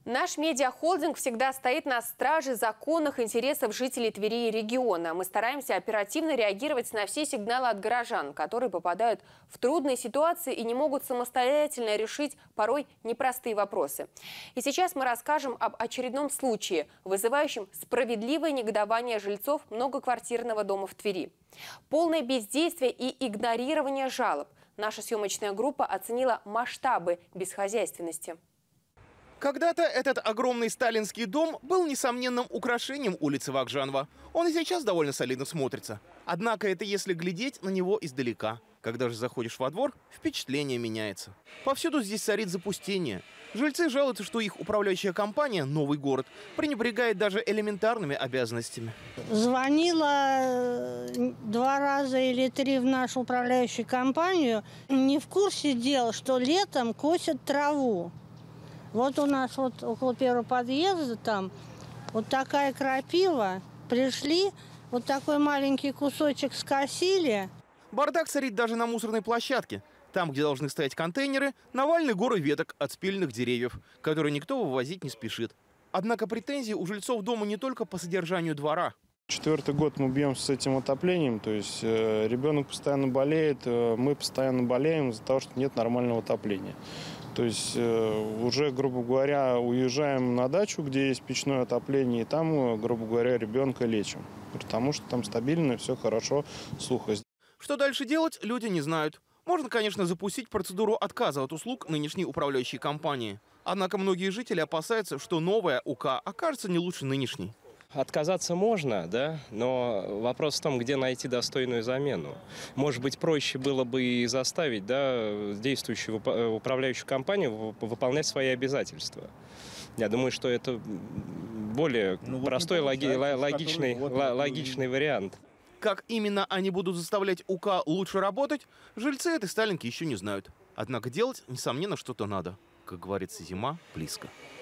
Наш медиахолдинг всегда стоит на страже законных интересов жителей Твери и региона. Мы стараемся оперативно реагировать на все сигналы от горожан, которые попадают в трудные ситуации и не могут самостоятельно решить порой непростые вопросы. И сейчас мы расскажем об очередном случае, вызывающем справедливое негодование жильцов многоквартирного дома в Твери. Полное бездействие и игнорирование жалоб. Наша съемочная группа оценила масштабы бесхозяйственности. Когда-то этот огромный сталинский дом был несомненным украшением улицы Вакжанова. Он и сейчас довольно солидно смотрится. Однако это если глядеть на него издалека. Когда же заходишь во двор, впечатление меняется. Повсюду здесь царит запустение. Жильцы жалуются, что их управляющая компания «Новый город» пренебрегает даже элементарными обязанностями. Звонила 2 раза или 3 в нашу управляющую компанию. Не в курсе дела, что летом косят траву. Вот у нас вот около первого подъезда там вот такая крапива. Пришли, вот такой маленький кусочек скосили. Бардак царит даже на мусорной площадке. Там, где должны стоять контейнеры, навальны горы веток от спиленных деревьев, которые никто вывозить не спешит. Однако претензии у жильцов дома не только по содержанию двора. 4-й год мы бьемся с этим отоплением, то есть ребенок постоянно болеет, мы постоянно болеем из-за того, что нет нормального отопления. То есть уже, грубо говоря, уезжаем на дачу, где есть печное отопление, и там, грубо говоря, ребенка лечим. Потому что там стабильно, все хорошо, сухо. Что дальше делать, люди не знают. Можно, конечно, запустить процедуру отказа от услуг нынешней управляющей компании. Однако многие жители опасаются, что новая УК окажется не лучше нынешней. Отказаться можно, да, но вопрос в том, где найти достойную замену. Может быть, проще было бы и заставить, да, действующую управляющую компанию выполнять свои обязательства. Я думаю, что это более простой, логичный вариант. Как именно они будут заставлять УК лучше работать, жильцы этой сталинки еще не знают. Однако делать, несомненно, что-то надо. Как говорится, зима близко.